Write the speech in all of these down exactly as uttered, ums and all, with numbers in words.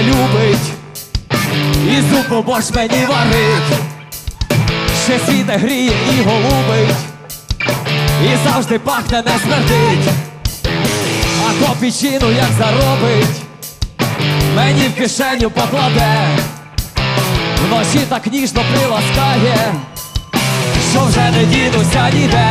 любить, і зубу борщ мені варить, ще світе гріє і голубить, і завжди пахне, не смердить. А копійчину як заробить, мені в кишеню покладе, вночі так ніжно приласкає, що вже не дінуся ніде.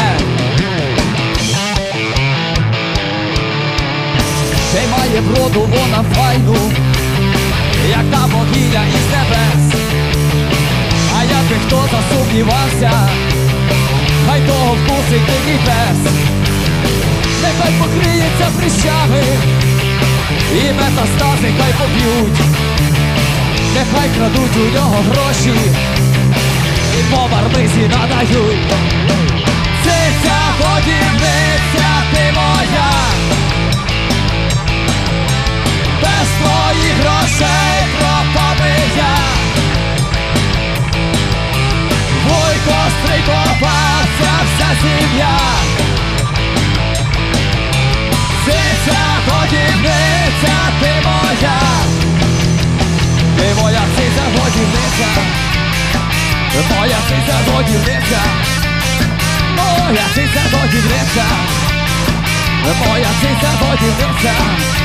Ще й має вроду вона файну, як та богиня із небес. А якби хто засумнівався, хай того вкусить дикий пес. Нехай покриється прищами, і метастази хай поб'ють, нехай крадуть у нього гроші, і по мармизі надають. Циця, годівниця, ти моя, без твоїх грошей пропаду я. Вуйко, Стрийко, бабця, вся сім'я. Циця, годівниця, ти моя, ти моя циця, годівниця, моя циця, годівниця, моя циця, годівниця, моя циця, годівниця.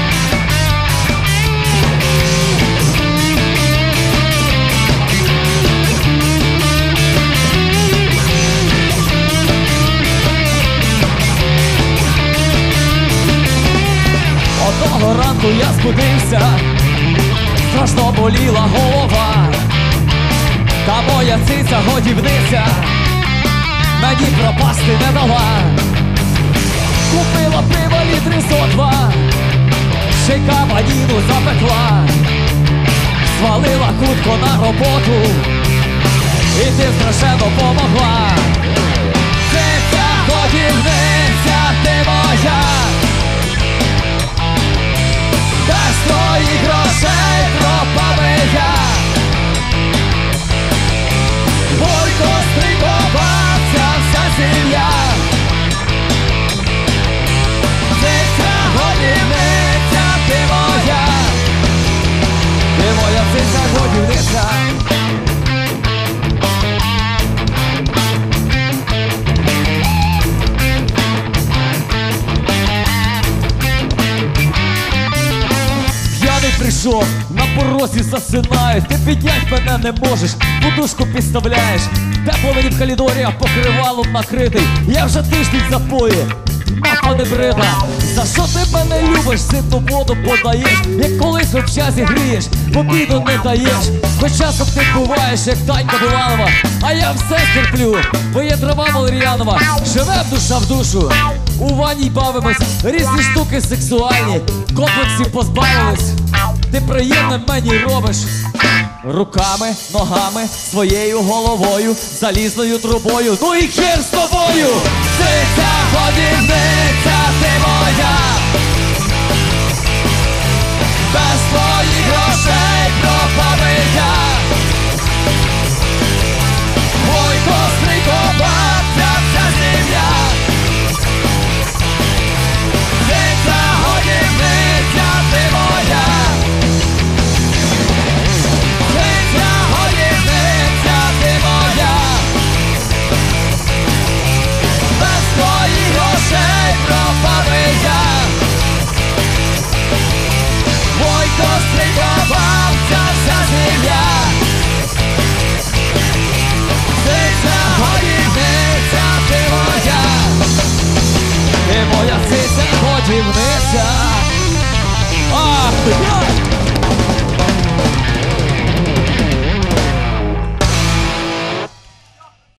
Одного ранку я збудився, страшно боліла голова, та моя циця, годівниця, мені пропасти не дала. Купила пива літри зо два, ще й кабаніну запекла, свалила хутко на роботу, і тим страшенно помогла. Циця, годівниця, ти моя, без твоїх грошей пропаду я. Вуйко, Стрийко, бабця, вся сім'я. Циця, годівниця, ти моя, ти моя циця, годівниця. Прийшов, на порозі засинаю, ти піднять мене не можеш, подушку підставляєш, тепло мені в коридорі, а покривалом накритий. Я вже тиждень запої, мапа не брида. За що ти мене любиш, ситну воду подаєш, як колись в общазі грієш, в обіду не даєш. Хоч часом ти буваєш, як Танька Буланова, а я все терплю, бо є трава валеріанова. Живе душа в душу, у ванні бавимось, різні штуки сексуальні, комплексів позбавились. Ти приємне мені робиш руками, ногами, своєю головою, залізною трубою. Ну і хер з тобою! Циця, годівниця, ти моя, без твоїх грошей пропаду я.